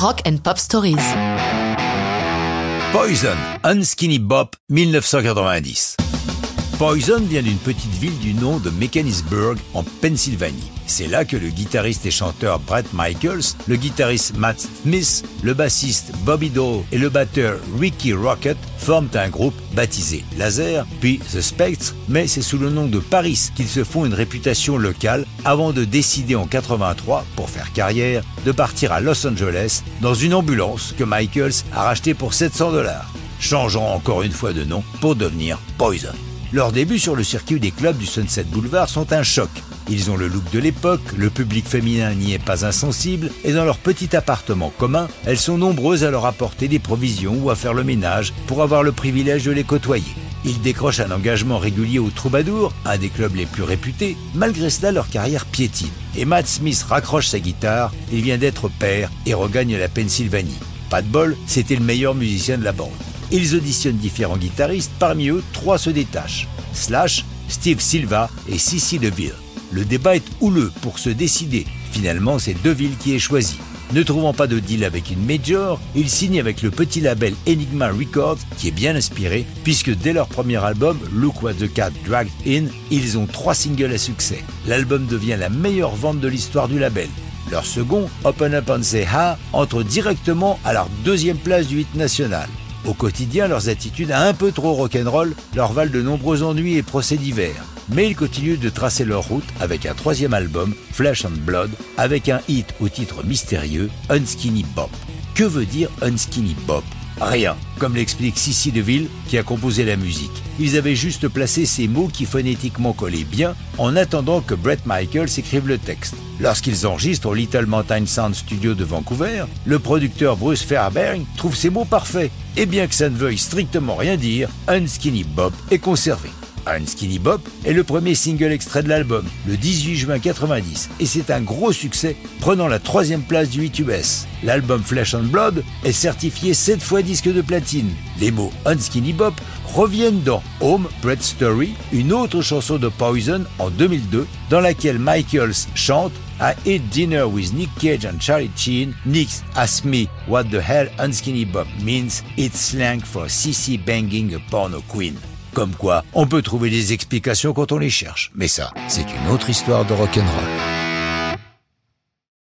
Rock and Pop Stories. Poison, Unskinny Bop, 1990. Poison vient d'une petite ville du nom de Mechanicsburg, en Pennsylvanie. C'est là que le guitariste et chanteur Bret Michaels, le guitariste Matt Smith, le bassiste Bobby Dole et le batteur Ricky Rocket forment un groupe baptisé Laser, puis The Spectre, mais c'est sous le nom de Paris qu'ils se font une réputation locale avant de décider en 83, pour faire carrière, de partir à Los Angeles dans une ambulance que Michaels a rachetée pour $700, changeant encore une fois de nom pour devenir Poison. Leurs débuts sur le circuit des clubs du Sunset Boulevard sont un choc. Ils ont le look de l'époque, le public féminin n'y est pas insensible, et dans leur petit appartement commun, elles sont nombreuses à leur apporter des provisions ou à faire le ménage pour avoir le privilège de les côtoyer. Ils décrochent un engagement régulier au Troubadour, un des clubs les plus réputés. Malgré cela, leur carrière piétine. Et Matt Smith raccroche sa guitare, il vient d'être père et regagne la Pennsylvanie. Pas de bol, c'était le meilleur musicien de la bande. Ils auditionnent différents guitaristes, parmi eux, 3 se détachent. Slash, Steve Silva et Cissy DeVille. Le débat est houleux pour se décider. Finalement, c'est DeVille qui est choisi. Ne trouvant pas de deal avec une major, ils signent avec le petit label Enigma Records, qui est bien inspiré, puisque dès leur premier album, Look What the Cat Dragged In, ils ont 3 singles à succès. L'album devient la meilleure vente de l'histoire du label. Leur second, Open Up and Say Ha, entre directement à leur 2e place du hit national. Au quotidien, leurs attitudes un peu trop rock'n'roll leur valent de nombreux ennuis et procès divers. Mais ils continuent de tracer leur route avec un 3e album, Flesh and Blood, avec un hit au titre mystérieux, Unskinny Bop. Que veut dire Unskinny Bop ? Rien, comme l'explique Cissy DeVille qui a composé la musique. Ils avaient juste placé ces mots qui phonétiquement collaient bien en attendant que Bret Michaels écrive le texte. Lorsqu'ils enregistrent au Little Mountain Sound Studio de Vancouver, le producteur Bruce Fairbairn trouve ces mots parfaits. Et bien que ça ne veuille strictement rien dire, Unskinny Bop est conservé. Unskinny Bop est le premier single extrait de l'album, le 18 juin 90, et c'est un gros succès, prenant la 3e place du hit US. L'album Flesh and Blood est certifié 7 fois disque de platine. Les mots Unskinny Bop reviennent dans Home, Bret's Story, une autre chanson de Poison en 2002, dans laquelle Michaels chante I ate dinner with Nick Cage and Charlie Sheen. Nick asked me what the hell Unskinny Bop means. It's slang for sissy banging a porno queen. Comme quoi, on peut trouver des explications quand on les cherche. Mais ça, c'est une autre histoire de rock'n'roll.